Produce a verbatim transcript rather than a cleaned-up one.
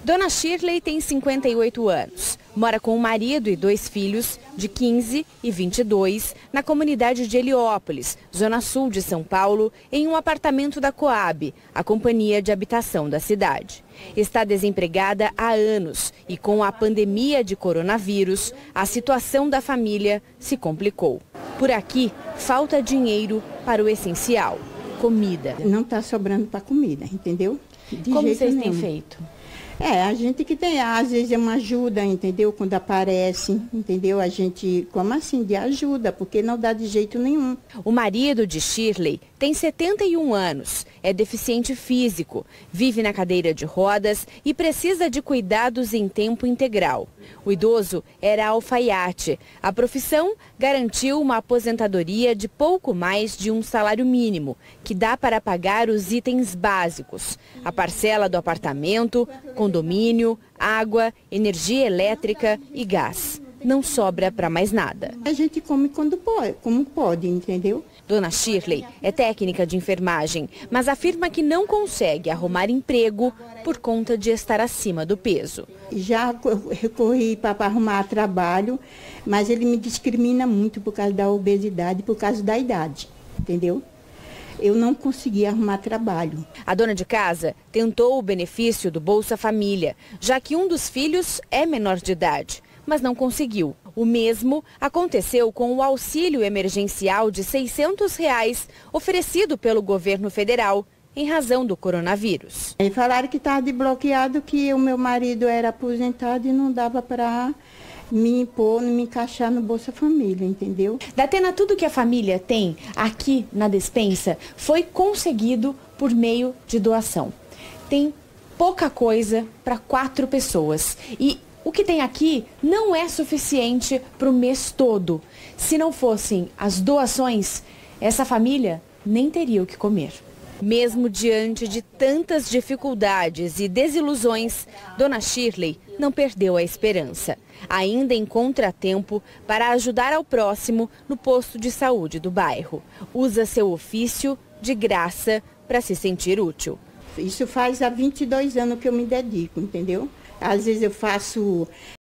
Dona Shirley tem cinquenta e oito anos. Mora com o marido e dois filhos, de quinze e vinte e dois, na comunidade de Heliópolis, zona sul de São Paulo, em um apartamento da Coab, a companhia de habitação da cidade. Está desempregada há anos e com a pandemia de coronavírus, a situação da família se complicou. Por aqui, falta dinheiro para o essencial, comida. Não está sobrando para comida, entendeu? De Como jeito vocês nenhum. têm feito? É, a gente que tem, às vezes é uma ajuda, entendeu? Quando aparece, entendeu? A gente, como assim, de ajuda, porque não dá de jeito nenhum. O marido de Shirley tem setenta e um anos, é deficiente físico, vive na cadeira de rodas e precisa de cuidados em tempo integral. O idoso era alfaiate. A profissão garantiu uma aposentadoria de pouco mais de um salário mínimo, que dá para pagar os itens básicos, a parcela do apartamento, condomínio, água, energia elétrica e gás. Não sobra para mais nada. A gente come quando pode, como pode, entendeu? Dona Shirley é técnica de enfermagem, mas afirma que não consegue arrumar emprego por conta de estar acima do peso. Já recorri para arrumar trabalho, mas ele me discrimina muito por causa da obesidade, por causa da idade, entendeu? Eu não consegui arrumar trabalho. A dona de casa tentou o benefício do Bolsa Família, já que um dos filhos é menor de idade, mas não conseguiu. O mesmo aconteceu com o auxílio emergencial de seiscentos reais oferecido pelo governo federal em razão do coronavírus. E falaram que estava desbloqueado, que o meu marido era aposentado e não dava para me impor, me encaixar no Bolsa Família, entendeu? Datena, tudo que a família tem aqui na despensa foi conseguido por meio de doação. Tem pouca coisa para quatro pessoas e o que tem aqui não é suficiente para o mês todo. Se não fossem as doações, essa família nem teria o que comer. Mesmo diante de tantas dificuldades e desilusões, Dona Shirley não perdeu a esperança. Ainda encontra tempo para ajudar ao próximo no posto de saúde do bairro. Usa seu ofício de graça para se sentir útil. Isso faz há vinte e dois anos que eu me dedico, entendeu? Às vezes eu faço